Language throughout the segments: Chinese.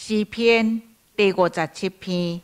诗篇第57篇。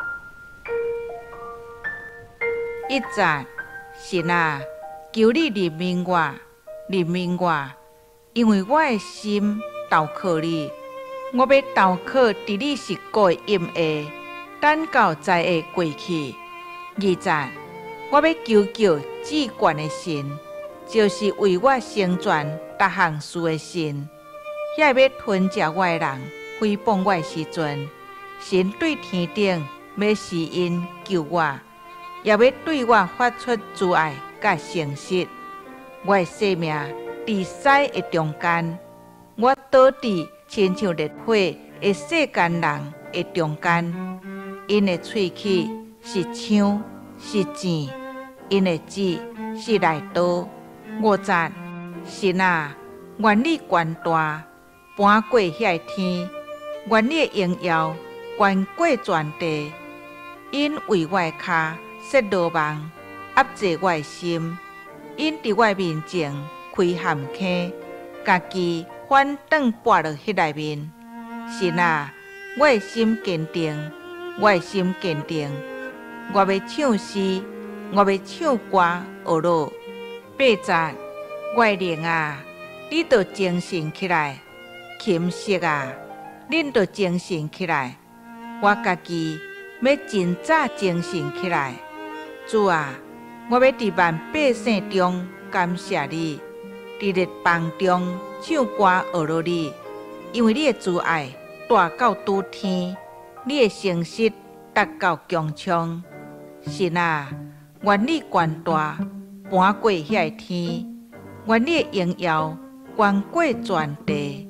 一节，神啊，求你怜悯我，怜悯我，因为我的心投靠你。我要投靠伫你是过的阴下，等到灾厄过去。二节，我要求至高的神，就是为我成全各项事的神。遐要吞食我的人诽谤我的时阵，神对天顶要施恩救我，也要对我发出慈爱甲诚实。我的性命伫屎的中间，我倒伫亲像烈火的世间人的中间。因的喙齿是枪是箭，因的指是来刀。五节，神啊，愿你权大，搬过遐天，愿你的荣耀悬过全地。因为我的脚设罗网，压制我的心。因伫我面前开陷坑，家己反转跋落迄内面。神啊，我的心坚定，我的心坚定。我要唱诗，我要唱歌学乐。八节，我的灵啊，你着精神起来；琴瑟啊，恁着精神起来。我家己要真早精神起来。主啊，我要伫万百姓中感谢你，伫列邦中唱歌学乐你，因为你的慈爱大到拄天，你的诚实达到穹苍。神啊，愿你权大，搬过遐天，愿你的荣耀悬过全地。